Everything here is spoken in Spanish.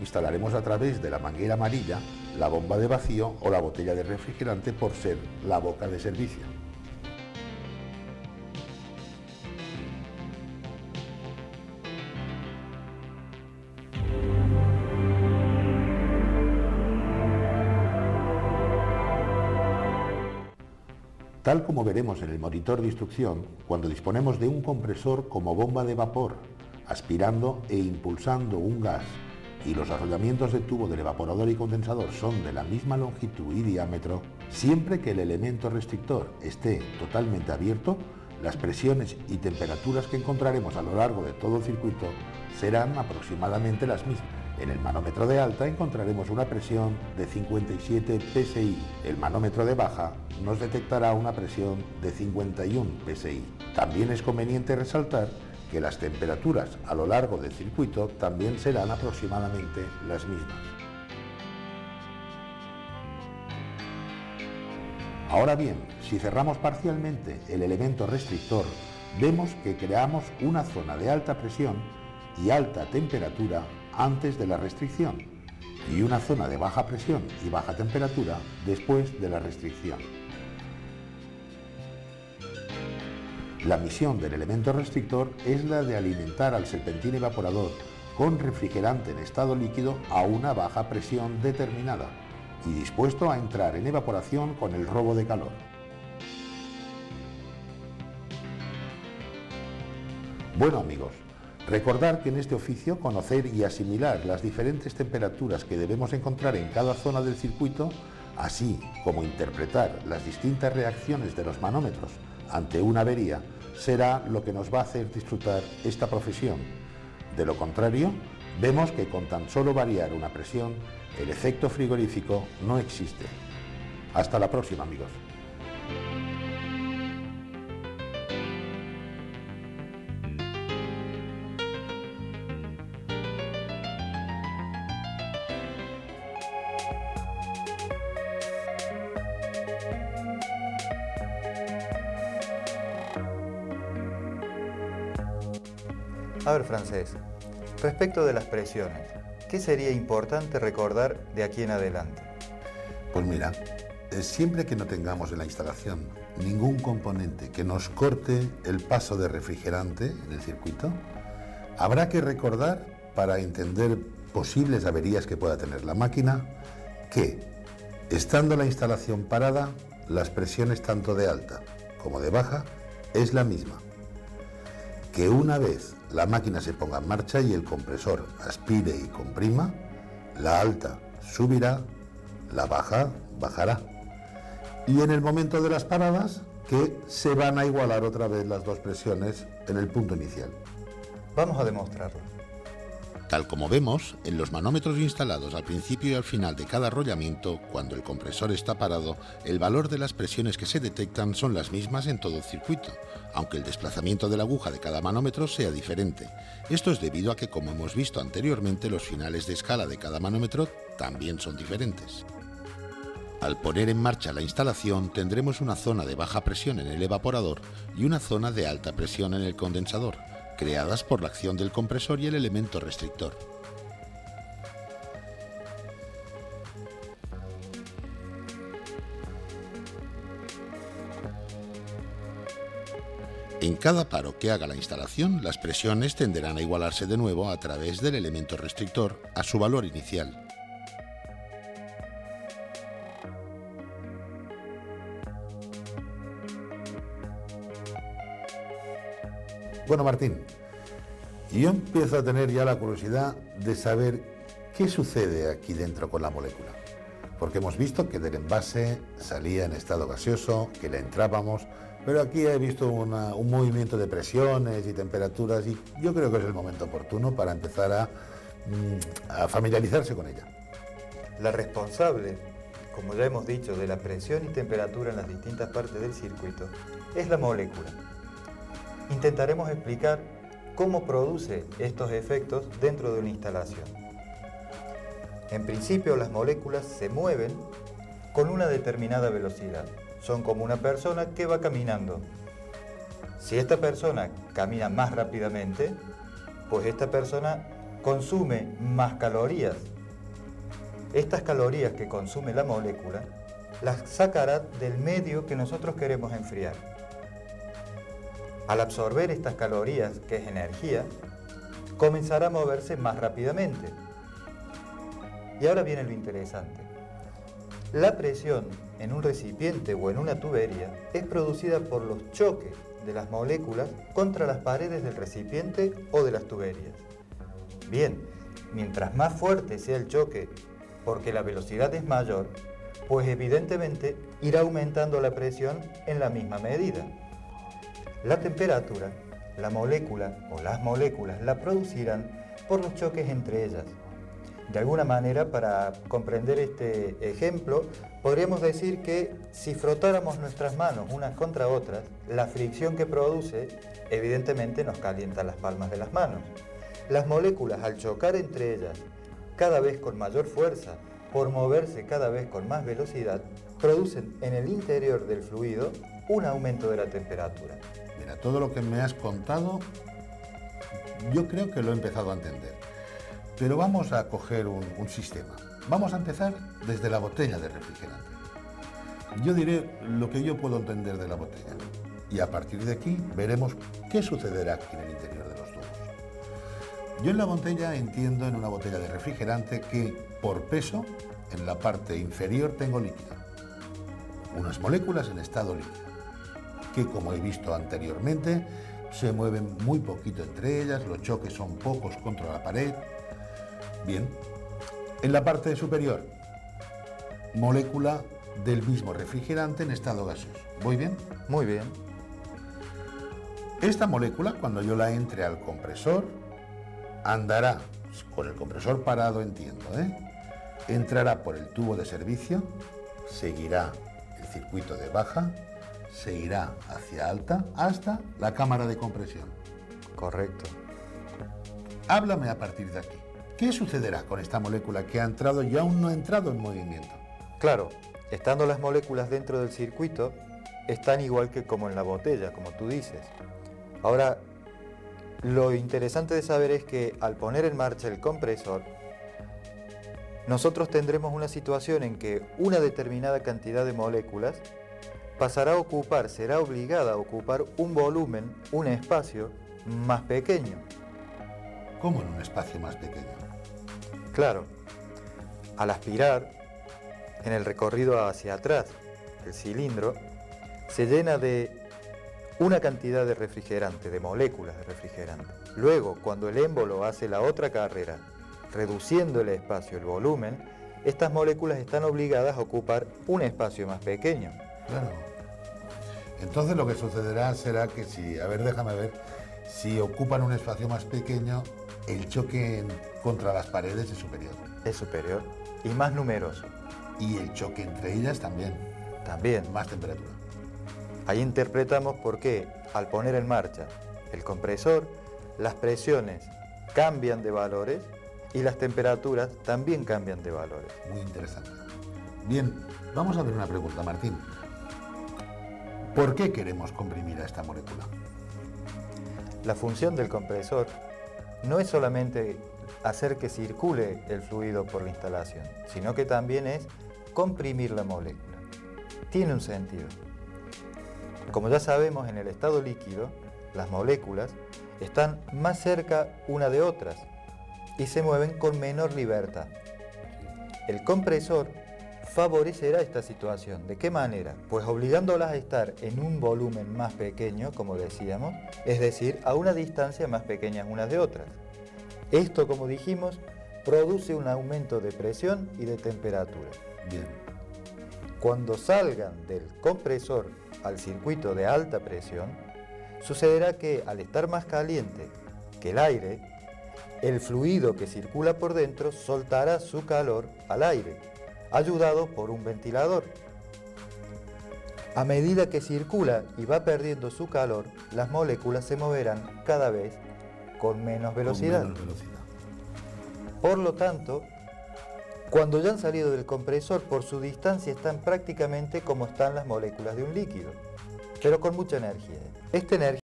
instalaremos a través de la manguera amarilla la bomba de vacío o la botella de refrigerante por ser la boca de servicio. Tal como veremos en el monitor de instrucción, cuando disponemos de un compresor como bomba de vapor, aspirando e impulsando un gas, y los arrollamientos de tubo del evaporador y condensador son de la misma longitud y diámetro, siempre que el elemento restrictor esté totalmente abierto, las presiones y temperaturas que encontraremos a lo largo de todo el circuito serán aproximadamente las mismas. En el manómetro de alta encontraremos una presión de 57 psi. El manómetro de baja nos detectará una presión de 51 psi. También es conveniente resaltar que las temperaturas a lo largo del circuito también serán aproximadamente las mismas. Ahora bien, si cerramos parcialmente el elemento restrictor, vemos que creamos una zona de alta presión y alta temperatura antes de la restricción y una zona de baja presión y baja temperatura después de la restricción. La misión del elemento restrictor es la de alimentar al serpentín evaporador con refrigerante en estado líquido a una baja presión determinada y dispuesto a entrar en evaporación con el robo de calor. Bueno amigos, recordar que en este oficio conocer y asimilar las diferentes temperaturas que debemos encontrar en cada zona del circuito, así como interpretar las distintas reacciones de los manómetros ante una avería, será lo que nos va a hacer disfrutar esta profesión. De lo contrario, vemos que con tan solo variar una presión, el efecto frigorífico no existe. Hasta la próxima amigos. A ver, Francés, respecto de las presiones, ¿qué sería importante recordar de aquí en adelante? Pues mira, siempre que no tengamos en la instalación ningún componente que nos corte el paso de refrigerante en el circuito, habrá que recordar, para entender posibles averías que pueda tener la máquina, que, estando la instalación parada, las presiones tanto de alta como de baja es la misma. Que una vez la máquina se ponga en marcha y el compresor aspire y comprima, la alta subirá, la baja bajará. Y en el momento de las paradas, que se van a igualar otra vez las dos presiones en el punto inicial. Vamos a demostrarlo. Tal como vemos, en los manómetros instalados al principio y al final de cada arrollamiento, cuando el compresor está parado, el valor de las presiones que se detectan son las mismas en todo el circuito, aunque el desplazamiento de la aguja de cada manómetro sea diferente. Esto es debido a que, como hemos visto anteriormente, los finales de escala de cada manómetro también son diferentes. Al poner en marcha la instalación, tendremos una zona de baja presión en el evaporador y una zona de alta presión en el condensador, creadas por la acción del compresor y el elemento restrictor. En cada paro que haga la instalación, las presiones tenderán a igualarse de nuevo a través del elemento restrictor a su valor inicial. Bueno, Martín, yo empiezo a tener ya la curiosidad de saber qué sucede aquí dentro con la molécula. Porque hemos visto que del envase salía en estado gaseoso, que le entrábamos, pero aquí he visto un movimiento de presiones y temperaturas y yo creo que es el momento oportuno para empezar a familiarizarse con ella. La responsable, como ya hemos dicho, de la presión y temperatura en las distintas partes del circuito es la molécula. Intentaremos explicar cómo produce estos efectos dentro de una instalación. En principio, las moléculas se mueven con una determinada velocidad. Son como una persona que va caminando. Si esta persona camina más rápidamente, pues esta persona consume más calorías estas calorías que consume la molécula las sacará del medio que nosotros queremos enfriar. Al absorber estas calorías, que es energía, comenzará a moverse más rápidamente. Y ahora viene lo interesante. La presión en un recipiente o en una tubería es producida por los choques de las moléculas contra las paredes del recipiente o de las tuberías. Bien, mientras más fuerte sea el choque porque la velocidad es mayor, pues evidentemente irá aumentando la presión en la misma medida. La temperatura, la molécula o las moléculas la producirán por los choques entre ellas. De alguna manera, para comprender este ejemplo, podríamos decir que si frotáramos nuestras manos unas contra otras, la fricción que produce evidentemente nos calienta las palmas de las manos. Las moléculas, al chocar entre ellas cada vez con mayor fuerza, por moverse cada vez con más velocidad, producen en el interior del fluido un aumento de la temperatura. Mira, todo lo que me has contado, yo creo que lo he empezado a entender. Pero vamos a coger un sistema. Vamos a empezar desde la botella de refrigerante. Yo diré lo que yo puedo entender de la botella. Y a partir de aquí veremos qué sucederá aquí en el interior de los tubos. Yo en la botella entiendo, en una botella de refrigerante, que por peso, en la parte inferior tengo líquido. Unas moléculas en estado líquido, que como he visto anteriormente, se mueven muy poquito entre ellas, los choques son pocos contra la pared. Bien, en la parte superior, molécula del mismo refrigerante en estado gaseoso. ¿Voy bien? Muy bien. Esta molécula, cuando yo la entre al compresor, andará, con el compresor parado entiendo, entrará por el tubo de servicio, seguirá el circuito de baja, se irá hacia alta hasta la cámara de compresión. Correcto. Háblame a partir de aquí. ¿Qué sucederá con esta molécula que ha entrado y aún no ha entrado en movimiento? Claro, estando las moléculas dentro del circuito, están igual que como en la botella, como tú dices. Ahora, lo interesante de saber es que al poner en marcha el compresor, nosotros tendremos una situación en que una determinada cantidad de moléculas pasará a ocupar, será obligada a ocupar un volumen, un espacio más pequeño. ¿Cómo en un espacio más pequeño? Claro, al aspirar, en el recorrido hacia atrás, el cilindro se llena de una cantidad de refrigerante, de moléculas de refrigerante. Luego, cuando el émbolo hace la otra carrera, reduciendo el espacio, el volumen, estas moléculas están obligadas a ocupar un espacio más pequeño. Claro. Entonces lo que sucederá será que si, déjame ver, si ocupan un espacio más pequeño, el choque contra las paredes es superior. Es superior y más numeroso. Y el choque entre ellas también. También. Más temperatura. Ahí interpretamos por qué, al poner en marcha el compresor, las presiones cambian de valores y las temperaturas también cambian de valores. Muy interesante. Bien, vamos a ver una pregunta, Martín. ¿Por qué queremos comprimir a esta molécula? La función del compresor no es solamente hacer que circule el fluido por la instalación, sino que también es comprimir la molécula. Tiene un sentido. Como ya sabemos, en el estado líquido, las moléculas están más cerca una de otras y se mueven con menor libertad. El compresor favorecerá esta situación. ¿De qué manera? Pues obligándolas a estar en un volumen más pequeño, como decíamos, es decir, a una distancia más pequeña unas de otras. Esto, como dijimos, produce un aumento de presión y de temperatura. Bien. Cuando salgan del compresor al circuito de alta presión, sucederá que al estar más caliente que el aire, el fluido que circula por dentro soltará su calor al aire, ayudado por un ventilador. A medida que circula y va perdiendo su calor, las moléculas se moverán cada vez con menos velocidad. Por lo tanto, cuando ya han salido del compresor, por su distancia están prácticamente como están las moléculas de un líquido, pero con mucha energía. Esta energía